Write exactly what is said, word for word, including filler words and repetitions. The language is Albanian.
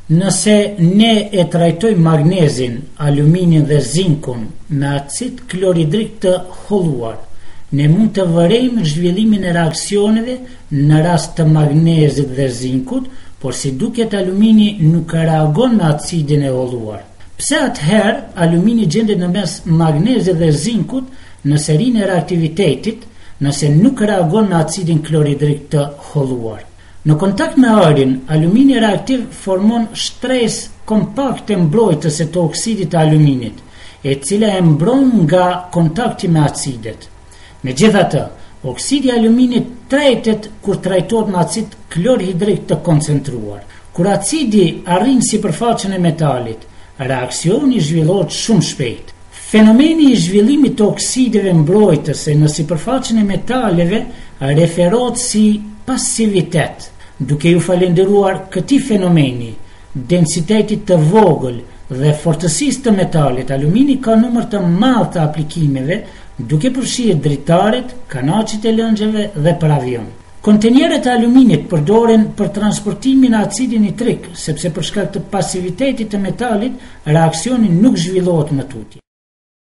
Nëse ne e trajtojmë magnezin, aluminin dhe zinkun me acid kloridrik të holluar, ne mund të vërejmë zhvillimin e reaksioneve në rast të magnezit dhe zinkut, por si duket alumini nuk reagon me acidin e holluar. Pse atëherë alumini gjendet në mes magnezit dhe zinkut në serinë e reaktivitetit, nëse nuk reagon me acidin kloridrik të holluar? Në kontakt me arin, alumini reaktiv formon shtresë kompakte mbrojtëse të oksidit të aluminit, e cila e mbron nga kontakti me acidet. Megjithatë, oksidi i aluminit tretet kur trajtohet me acid klorhidrik të koncentruar. Kur acidi arrin sipërfaqen e metalit, reaksioni zhvillohet shumë shpejt. Fenomeni i zhvillimit të oksideve mbrojtëse në sipërfaqen e metaleve referohet si pasivitet, duke ju falenderuar këtij fenomeni, densitetit të vogël dhe fortësisë të metalit, alumini ka numër të madh të aplikimeve, duke përfshirë dritaret, kanaqit e lëngjeve dhe për avion. Kontenierët e aluminit përdoren për transportimin e acidit nitrik, sepse për shkak të pasivitetit të metalit, reaksioni nuk zhvillohet në tutje.